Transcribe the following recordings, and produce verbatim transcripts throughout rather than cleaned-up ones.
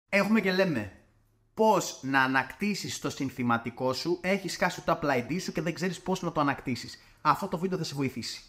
Έχουμε και λέμε πώς να ανακτήσεις το συνθηματικό σου, έχεις χάσει το Apple άι ντι σου και δεν ξέρεις πώς να το ανακτήσεις. Αυτό το βίντεο θα σε βοηθήσει.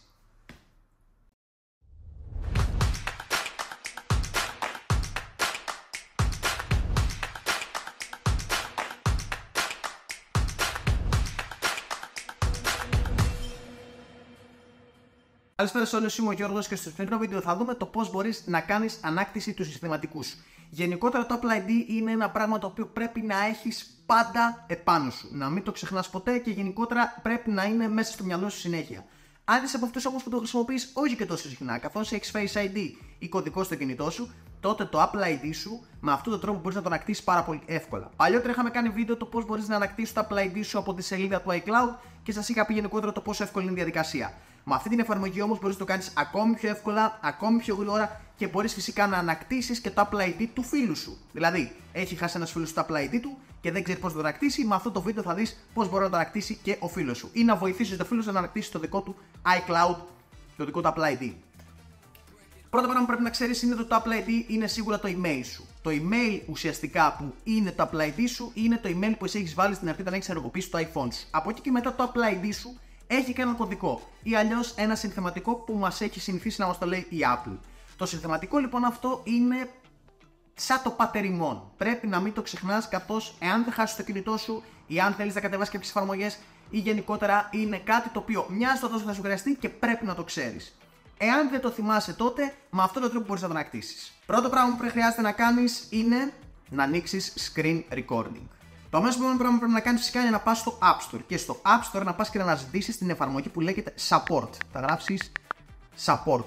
Καλησπέρα σε όλους, είμαι ο Γιώργος και στο σημερινό βίντεο θα δούμε το πώς μπορείς να κάνεις ανάκτηση του συνθηματικού σου. Γενικότερα το Apple άι ντι είναι ένα πράγμα το οποίο πρέπει να έχεις πάντα επάνω σου. Να μην το ξεχνάς ποτέ και γενικότερα πρέπει να είναι μέσα στο μυαλό σου συνέχεια. Αν είσαι από αυτούς όμως που το χρησιμοποιείς όχι και τόσο συχνά, καθώς έχεις Face άι ντι ή κωδικό στο κινητό σου, τότε το Apple άι ντι σου με αυτόν τον τρόπο μπορείς να το ανακτήσεις πάρα πολύ εύκολα. Παλιότερα είχαμε κάνει βίντεο το πώς μπορείς να ανακτήσεις το Apple άι ντι σου από τη σελίδα του iCloud και σας είχα πει γενικότερα το πόσο εύκολη είναι η διαδικασία. Με αυτή την εφαρμογή όμως μπορείς να το κάνεις ακόμη πιο εύκολα, ακόμη πιο γρήγορα και μπορείς φυσικά να ανακτήσεις και το Apple άι ντι του φίλου σου. Δηλαδή, έχει χάσει ένας φίλος το Apple άι ντι του και δεν ξέρει πώς να το ανακτήσει. Με αυτό το βίντεο θα δεις πώς μπορεί να το ανακτήσει και ο φίλος σου. Ή να βοηθήσεις το φίλο σου να ανακτήσει το δικό του iCloud, το δικό του Apple άι ντι. Πρώτα πράγμα που πρέπει να ξέρεις είναι ότι το Apple άι ντι είναι σίγουρα το email σου. Το email ουσιαστικά που είναι το Apple άι ντι σου είναι το email που εσύ έχεις βάλει στην αρχή όταν έχεις ενεργοποιήσει το iPhone σου. Από εκεί και μετά το Apple άι ντι σου έχει και ένα κωδικό ή αλλιώς ένα συνθηματικό που μας έχει συνηθίσει να μας το λέει η Apple. Το συνθηματικό λοιπόν αυτό είναι σαν το πατεριμόν. Πρέπει να μην το ξεχνάς, καθώς εάν δεν χάσεις το κινητό σου ή αν θέλεις να κατεβάσεις κάποιες εφαρμογές ή γενικότερα είναι κάτι το οποίο μοιάζει το τόσο θα σου χρειαστεί και πρέπει να το ξέρεις. Εάν δεν το θυμάσαι τότε, με αυτόν τον τρόπο μπορείς να το ανακτήσεις. Πρώτο πράγμα που χρειάζεται να κάνεις είναι να ανοίξεις screen recording. Το αμέσως επόμενο πράγμα που πρέπει να κάνεις φυσικά είναι να πας στο App Store και στο App Store να πας και να αναζητήσεις την εφαρμογή που λέγεται Support. Θα γράψεις Support.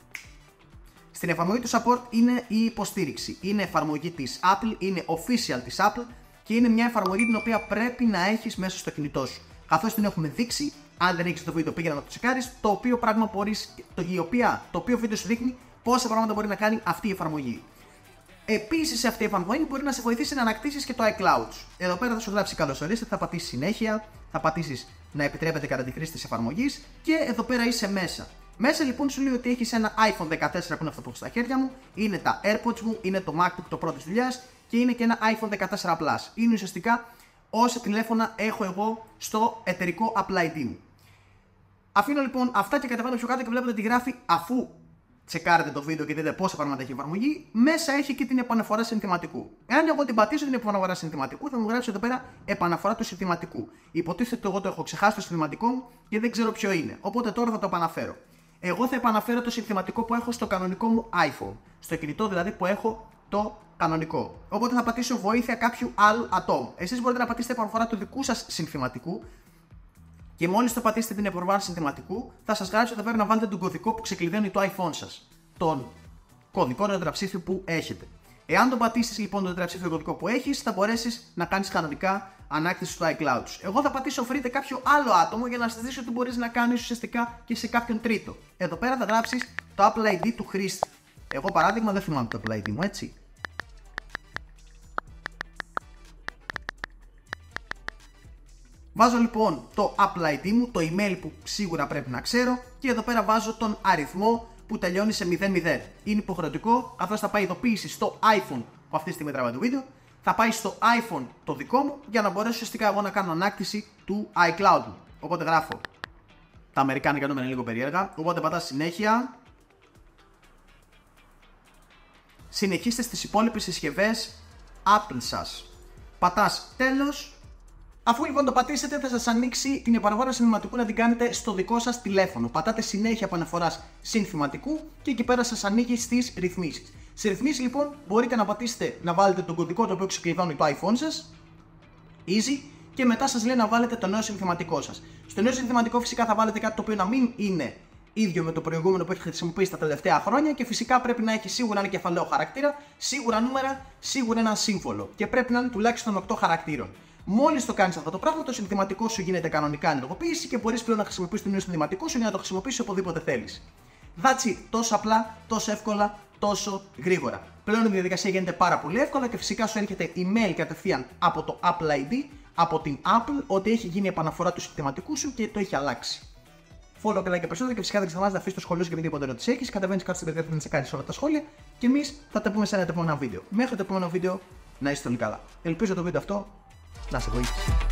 Στην εφαρμογή του Support είναι η υποστήριξη. Είναι εφαρμογή της Apple, είναι official της Apple και είναι μια εφαρμογή την οποία πρέπει να έχεις μέσα στο κινητό σου. Καθώς την έχουμε δείξει, αν δεν έχεις το βίντεο πήγαινε να το τσεκάρεις, το οποίο πράγμα μπορείς, το, η οποία, το οποίο βίντεο σου δείχνει πόσα πράγματα μπορεί να κάνει αυτή η εφαρμογή. Επίσης, αυτή η εφαρμογή μπορεί να σε βοηθήσει να ανακτήσεις και το iCloud. Εδώ πέρα θα σου γράψει καλώς ορίστε, θα πατήσεις συνέχεια, θα πατήσεις να επιτρέπεται κατά τη χρήση της εφαρμογής και εδώ πέρα είσαι μέσα. Μέσα λοιπόν σου λέει ότι έχεις ένα iPhone δεκατέσσερα που είναι αυτό που έχω στα χέρια μου, είναι τα AirPods μου, είναι το MacBook το πρώτης δουλειάς και είναι και ένα iPhone δεκατέσσερα Plus. Είναι ουσιαστικά όσα τηλέφωνα έχω εγώ στο εταιρικό Apple άι ντι μου. Αφήνω λοιπόν αυτά και κατεβαίνω πιο κάτω και βλέπετε ότι γράφει αφού τσεκάρετε το βίντεο και δείτε πόσα πράγματα έχει η εφαρμογή, μέσα έχει και την επαναφορά συνθηματικού. Εάν εγώ την πατήσω την επαναφορά συνθηματικού, θα μου γράψει εδώ πέρα επαναφορά του συνθηματικού. Υποτίθεται ότι εγώ το έχω ξεχάσει το συνθηματικό μου και δεν ξέρω ποιο είναι. Οπότε τώρα θα το επαναφέρω. Εγώ θα επαναφέρω το συνθηματικό που έχω στο κανονικό μου iPhone. Στο κινητό δηλαδή που έχω το κανονικό. Οπότε θα πατήσω βοήθεια κάποιου άλλου ατόμου. Εσείς μπορείτε να πατήσετε επαναφορά του δικού σας συνθηματικού. Και μόλις το πατήσετε την επαναφορά συνθηματικού, θα σας γράψει εδώ πέρα να βάλετε τον κωδικό που ξεκλειδώνει το iPhone σας. Τον κωδικό τετραψήφιο που έχετε. Εάν τον πατήσεις λοιπόν τον τετραψήφιο κωδικό που έχεις, θα μπορέσεις να κάνεις κανονικά ανάκτηση στο iCloud σου. Εγώ θα πατήσω βρείτε κάποιο άλλο άτομο για να σας δείξω τι μπορείς να κάνεις ουσιαστικά και σε κάποιον τρίτο. Εδώ πέρα θα γράψεις το Apple άι ντι του χρήστη. Εγώ παράδειγμα δεν θυμάμαι το Apple άι ντι μου, έτσι. Βάζω λοιπόν το Apple άι ντι μου, το email που σίγουρα πρέπει να ξέρω και εδώ πέρα βάζω τον αριθμό που τελειώνει σε μηδέν μηδέν. Είναι υποχρεωτικό, καθώς θα πάει ειδοποίηση στο iPhone που αυτή τη στιγμή τραβάει το βίντεο, θα πάει στο iPhone το δικό μου για να μπορέσω ουσιαστικά εγώ να κάνω ανάκτηση του iCloud μου. Οπότε γράφω τα αμερικάνικα νούμερα είναι λίγο περίεργα, οπότε πατάς συνέχεια. Συνεχίστε στις υπόλοιπες συσκευές Apple σας. Πατάς τέλος. Αφού λοιπόν το πατήσετε, θα σας ανοίξει την επαναφορά συνθηματικού να την κάνετε στο δικό σας τηλέφωνο. Πατάτε συνέχεια επαναφοράς συνθηματικού και εκεί πέρα σας ανοίγει στις ρυθμίσεις. Στις ρυθμίσεις λοιπόν μπορείτε να πατήσετε να βάλετε τον κωδικό το οποίο ξεκλειδώνει το iPhone σας. Easy. Και μετά σας λέει να βάλετε το νέο συνθηματικό σας. Στο νέο συνθηματικό φυσικά θα βάλετε κάτι το οποίο να μην είναι ίδιο με το προηγούμενο που έχετε χρησιμοποιήσει τα τελευταία χρόνια και φυσικά πρέπει να έχει σίγουρα ένα κεφαλαίο χαρακτήρα, σίγουρα νούμερα, σίγουρα ένα σύμβολο και πρέπει να είναι τουλάχιστον οκτώ χαρακτήρων. Μόλις το κάνεις αυτό το πράγμα, το συνθηματικό σου γίνεται κανονικά ενεργοποίηση και μπορείς πλέον να χρησιμοποιήσεις το νέο συνθηματικό σου για να το χρησιμοποιήσεις οπουδήποτε θέλεις. That's it. Τόσο απλά, τόσο εύκολα, τόσο γρήγορα. Πλέον η διαδικασία γίνεται πάρα πολύ εύκολα και φυσικά σου έρχεται email κατευθείαν από το Apple άι ντι, από την Apple, ότι έχει γίνει η επαναφορά του συνθηματικού σου και το έχει αλλάξει. Follow και like και περισσότερο και φυσικά δεν ξεχνάς να αφήσεις το σχολείο σου και οτιδήποτε ερώτηση έχεις. Κατεβαίνεις κάτω στην περιγραφή να τσεκάρεις όλα τα σχόλια και εμείς θα τα πούμε σε ένα επόμενο βίντεο. Μέχρι το επόμενο βίντεο, Να είστε όλοι καλά. Ελπίζω το βίντεο αυτό να σε βοήθησε.